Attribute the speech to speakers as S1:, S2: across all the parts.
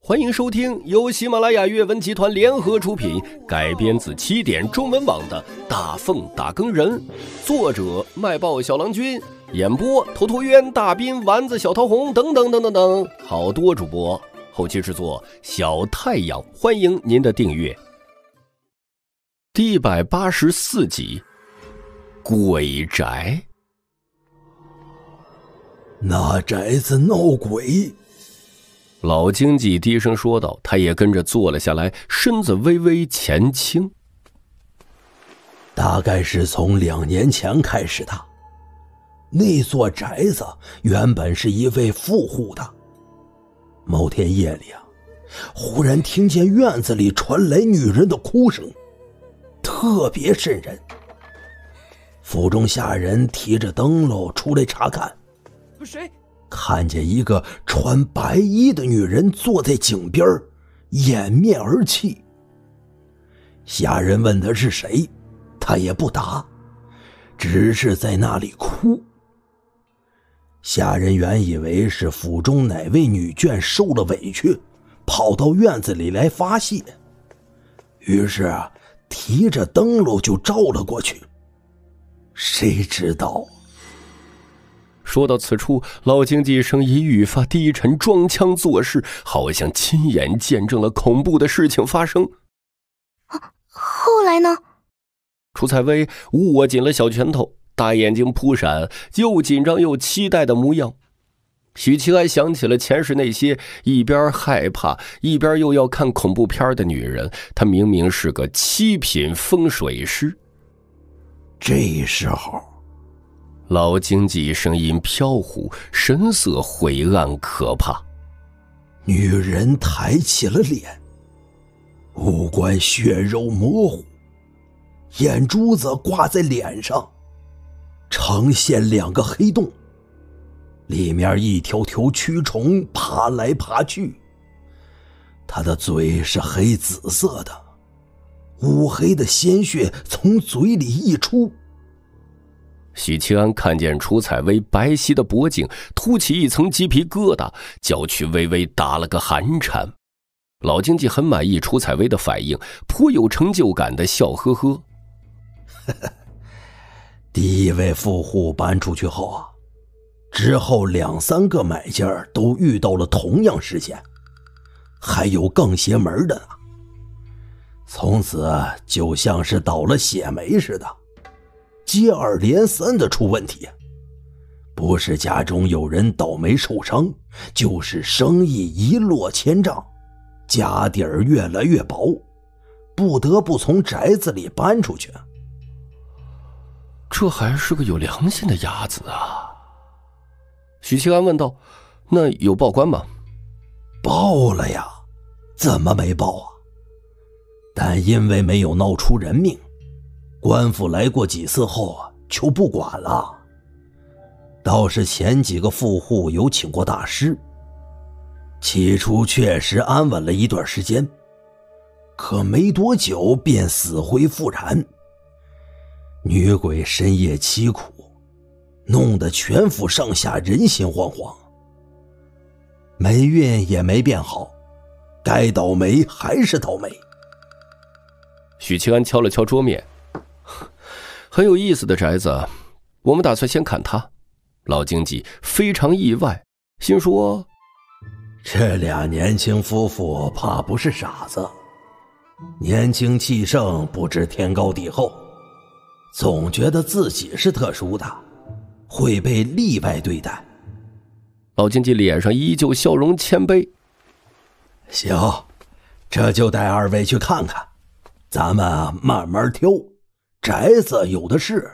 S1: 欢迎收听由喜马拉雅阅文集团联合出品，改编自起点中文网的《大奉打更人》，作者卖报小郎君，演播头陀渊、大斌、丸子、小桃红等等等等等，好多主播，后期制作小太阳，欢迎您的订阅。第184集，鬼宅。
S2: 那宅子闹鬼。
S1: 老经济低声说道，他也跟着坐了下来，身子微微前倾。
S2: 大概是从2年前开始的。那座宅子原本是一位富户的。某天夜里忽然听见院子里传来女人的哭声，特别瘆人。府中下人提着灯笼出来查看，
S3: 谁？
S2: 看见一个穿白衣的女人坐在井边，掩面而泣。下人问他是谁，他也不答，只是在那里哭。下人原以为是府中哪位女眷受了委屈，跑到院子里来发泄，于是提着灯笼就照了过去。谁知道
S1: 说到此处，老经济声音愈发低沉，装腔作势，好像亲眼见证了恐怖的事情发生。
S4: 后来呢？
S1: 楚采薇握紧了小拳头，大眼睛扑闪，又紧张又期待的模样。许七安想起了前世那些一边害怕一边又要看恐怖片的女人，她明明是个7品风水师。
S2: 这时候
S1: 老经济声音飘忽，神色晦暗可怕。
S2: 女人抬起了脸，五官血肉模糊，眼珠子挂在脸上，呈现2个黑洞，里面一条条蛆虫爬来爬去。她的嘴是黑紫色的，乌黑的鲜血从嘴里溢出。
S1: 许七安看见楚采薇白皙的脖颈凸起一层鸡皮疙瘩，娇躯微微打了个寒颤。老经济很满意楚采薇的反应，颇有成就感的笑呵呵。
S2: 第一位富户搬出去后之后2、3个买家都遇到了同样事件，还有更邪门的呢。从此就像是倒了血霉似的，接二连三的出问题，不是家中有人倒霉受伤，就是生意一落千丈，家底儿越来越薄，不得不从宅子里搬出去。
S1: 这还是个有良心的伢子啊。许七安问道，那有报官吗？
S2: 报了呀，怎么没报啊？但因为没有闹出人命，官府来过几次后就不管了。倒是前几个富户有请过大师，起初确实安稳了一段时间，可没多久便死灰复燃。女鬼深夜凄苦，弄得全府上下人心惶惶，霉运也没变好，该倒霉还是倒霉。
S1: 许七安敲了敲桌面，很有意思的宅子，我们打算先砍它。老经济非常意外，心说
S2: 这俩年轻夫妇怕不是傻子，年轻气盛，不知天高地厚，总觉得自己是特殊的，会被例外对待。
S1: 老经济脸上依旧笑容谦卑。
S2: 行，这就带2位去看看，咱们慢慢挑，宅子有的是。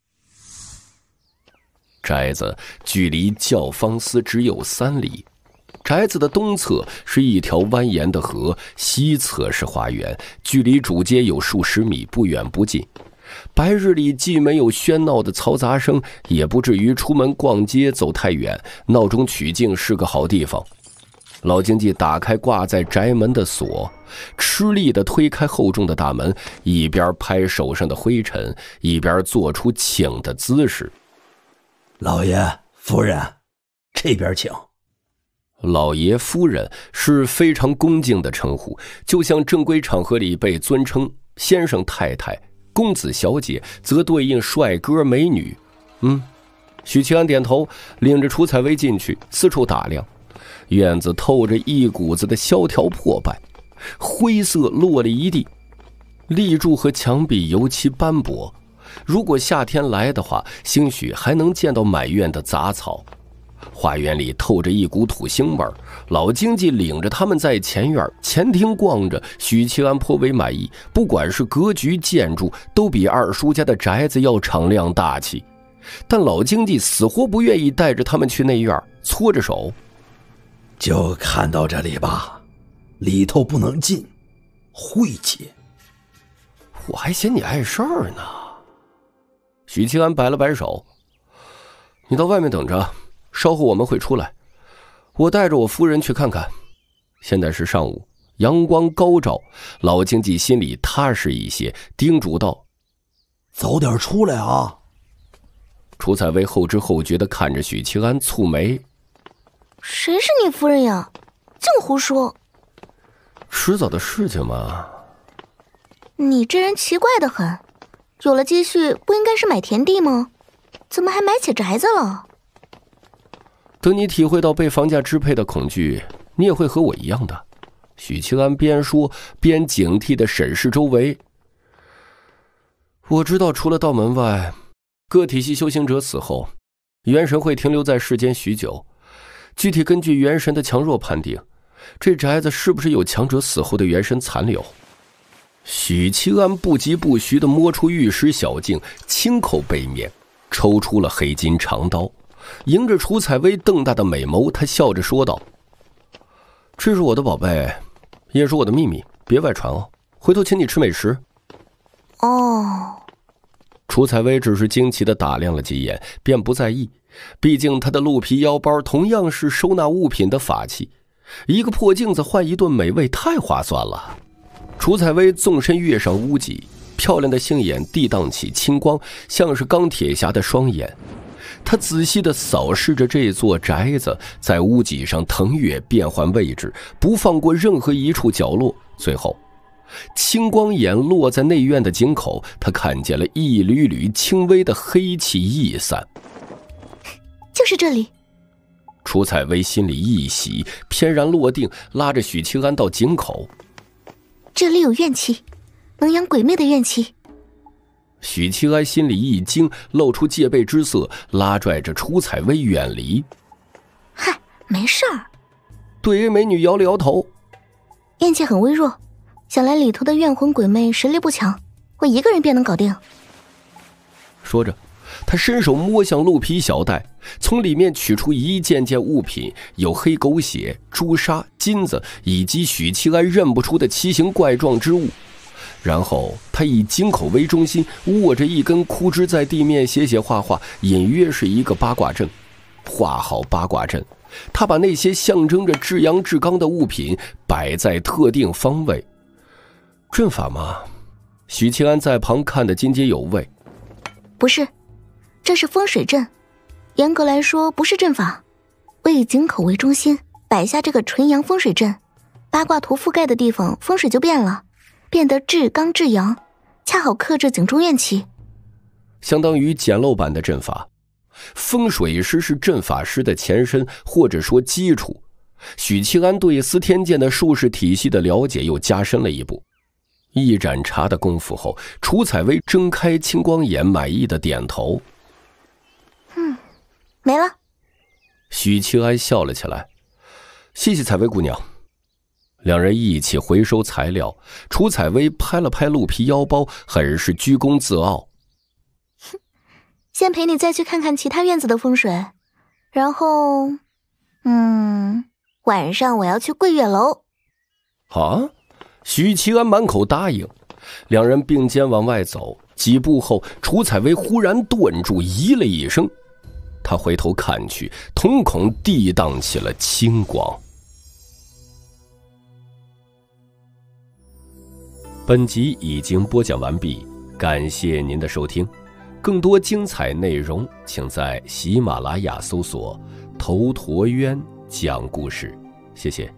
S1: 宅子距离教坊司只有3里，宅子的东侧是一条蜿蜒的河，西侧是花园，距离主街有数十米，不远不近。白日里既没有喧闹的嘈杂声，也不至于出门逛街走太远，闹中取静是个好地方。老经济打开挂在宅门的锁，吃力地推开厚重的大门，一边拍手上的灰尘，一边做出请的姿势。
S2: 老爷夫人，这边请。
S1: 老爷夫人是非常恭敬的称呼，就像正规场合里被尊称先生太太，公子小姐则对应帅哥美女。许七安点头，领着楚采薇进去，四处打量。院子透着一股子的萧条破败，灰色落了一地，立柱和墙壁油漆斑驳。如果夏天来的话，兴许还能见到满院的杂草。花园里透着一股土腥味儿，老经济领着他们在前院前厅逛着，许七安颇为满意，不管是格局建筑都比二叔家的宅子要敞亮大气，但老经济死活不愿意带着他们去内院，搓着手，
S2: 就看到这里吧，里头不能进，晦气。
S1: 我还嫌你碍事儿呢。许七安摆了摆手，你到外面等着，稍后我们会出来，我带着我夫人去看看。现在是上午，阳光高照，老经济心里踏实一些，叮嘱道：
S2: 早点出来啊。
S1: 楚采薇后知后觉地看着许七安，蹙眉：
S4: 谁是你夫人呀？净胡说。
S1: 迟早的事情嘛。
S4: 你这人奇怪得很，有了积蓄不应该是买田地吗？怎么还买起宅子了？
S1: 等你体会到被房价支配的恐惧，你也会和我一样的。许七安边说边警惕地审视周围。我知道除了道门外，各体系修行者死后，元神会停留在世间许久。具体根据元神的强弱判定，这宅子是不是有强者死后的元神残留。许七安不疾不徐地摸出玉石小镜，轻叩背面，抽出了黑金长刀。迎着楚采薇瞪大的美眸，他笑着说道：这是我的宝贝，也是我的秘密，别外传哦，回头请你吃美食。
S4: 哦。
S1: 楚采薇只是惊奇地打量了几眼，便不在意，毕竟她的鹿皮腰包同样是收纳物品的法器，一个破镜子换一顿美味，太划算了。楚采薇纵身跃上屋脊，漂亮的杏眼地荡起青光，像是钢铁侠的双眼。他仔细地扫视着这座宅子，在屋脊上腾跃变换位置，不放过任何一处角落。最后青光眼落在内院的井口，他看见了一缕缕轻微的黑气溢散。
S4: 就是这里。
S1: 楚采薇心里一喜，翩然落定，拉着许清安到井口。
S4: 这里有怨气，能养鬼魅的怨气。
S1: 许清安心里一惊，露出戒备之色，拉拽着楚采薇远离。
S4: 嗨，没事儿。
S1: 对 A 美女摇了摇头。
S4: 怨气很微弱，想来里头的怨魂鬼魅实力不强，我一个人便能搞定。
S1: 说着，他伸手摸向鹿皮小袋，从里面取出一件件物品，有黑狗血、朱砂、金子，以及许七安认不出的奇形怪状之物。然后他以井口为中心，握着一根枯枝在地面写写画画，隐约是一个八卦阵。画好八卦阵，他把那些象征着至阳至刚的物品摆在特定方位。阵法吗？许七安在旁看得津津有味。
S4: 不是，这是风水阵，严格来说不是阵法。我以井口为中心摆下这个纯阳风水阵，八卦图覆盖的地方风水就变了，变得至刚至阳，恰好克制井中怨气，
S1: 相当于简陋版的阵法。风水师是阵法师的前身，或者说基础。许七安对司天剑的术士体系的了解又加深了一步。一盏茶的功夫后，楚采薇睁开青光眼，满意的点头。
S4: 没了。
S1: 许七安笑了起来，谢谢采薇姑娘。两人一起回收材料，楚采薇拍了拍鹿皮腰包，很是居功自傲。
S4: 先陪你再去看看其他院子的风水，然后晚上我要去桂月楼。
S1: 啊？许七安满口答应。两人并肩往外走，几步后，楚采薇忽然顿住，咦了一声。他回头看去，瞳孔地荡起了青光。本集已经播讲完毕，感谢您的收听。更多精彩内容，请在喜马拉雅搜索“头陀渊”。 讲故事，谢谢。